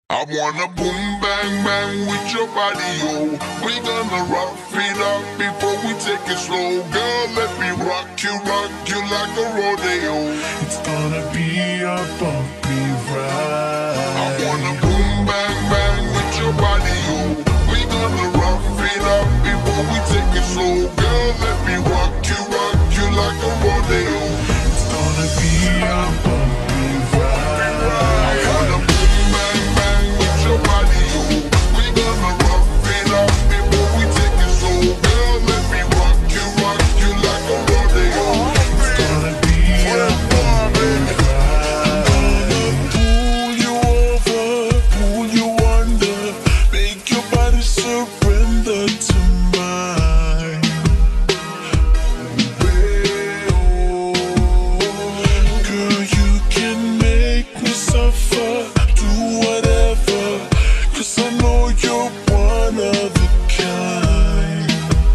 I wanna boom bang bang with your body, yo. We gonna rock it up before we take it slow. Girl, let me rock you like a rodeo. It's gonna be a bumpy ride. I wanna boom bang bang with your body, yo. We gonna rock it up before we take it slow. Girl, let me rock you like a rodeo. It's gonna be a bumpy ride. I wanna boom bang bang with your body, yo. We gonna rock it up before we take it slow. Girl, let me rock you like a rodeo. It's gonna be a bumpy ride. I'm gonna pull you over, pull you under, make your body surrender to mine. Girl, you can make me suffer, do whatever, 'cause I know you're one of a kind.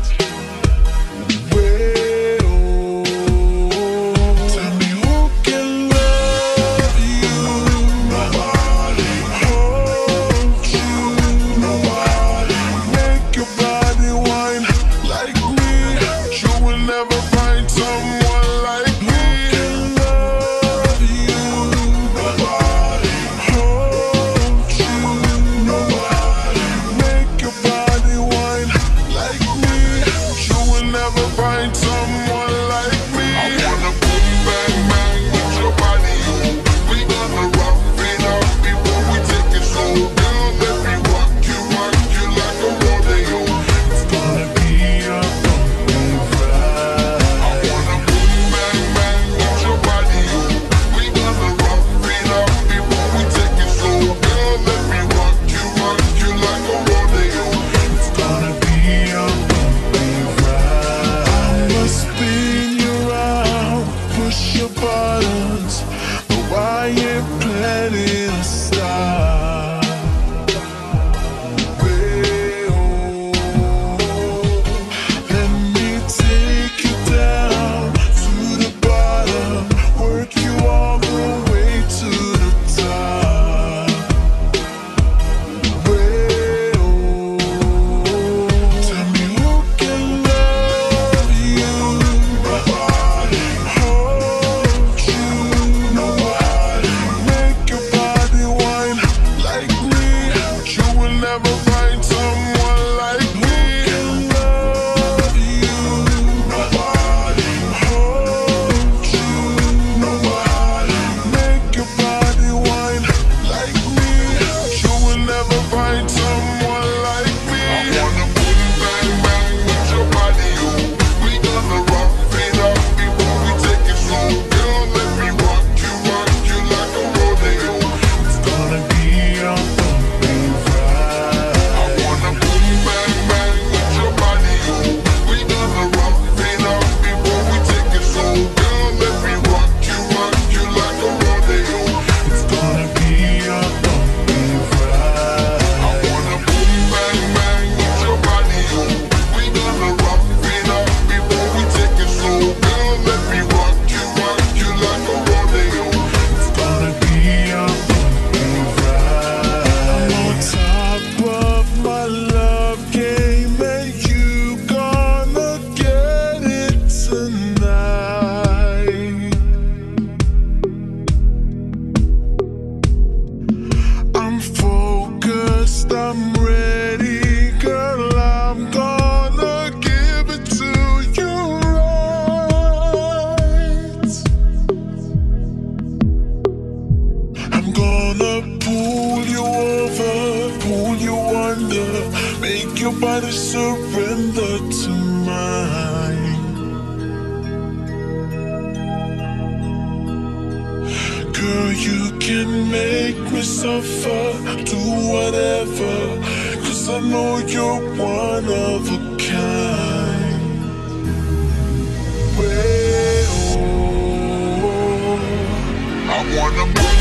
Tell me who can love you, nobody. Hold you, nobody. Make your body whine like me. You will never find someone like me. Who can love you, nobody. Hold you, nobody. Make your body whine like me. You will never find someone like me. I wanna boom bang bang with your body, yo. We gonna rock it up before we take it slow. Girl, let me rock you like a rodeo. It's gonna be a bumpy ride. I wanna boom bang bang with your body, yo. We gonna rock it up before we take it slow. Girl, let me rock you like a rodeo. It's gonna be a bumpy ride. I'ma spin you round, push your buttons, but why you planning to stop? Let me take you down to the bottom, work you all the way to the top. Tell me who can love you, nobody. Hold you, nobody. Make your body whine like me. You will never find someone like me. Who can love you, nobody. Hold you, nobody. Make your body whine like me. You will never find someone like me. I wanna boom bang bang with your body, yo. We gonna rock it up before we take it slow. Girl, let me rock you like a rodeo. It's gonna be a bumpy ride. I wanna boom bang bang with your body, yo. We gonna rock it up before we take it slow. Girl, let me rock you like a rodeo. It's gonna be a bumpy ride. I wanna boom bang bang with your body, yo. We gonna rock it up before we take it slow. Girl, let me rock you like a rodeo. It's gonna be a bumpy ride. I'm on top of my love game, and you gonna get it tonight. I'm focused, I'm ready, girl. I'm gonna give it to you right. I'm gonna pull you over, pull you under, make your body surrender to mine. Girl, you can make me suffer, do whatever, 'cause I know you're one of a kind. I wanna boom